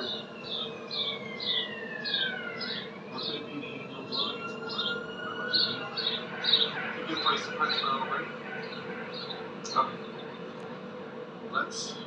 What could it be the angels looking for? A good place to punch for a little break. Okay. Let's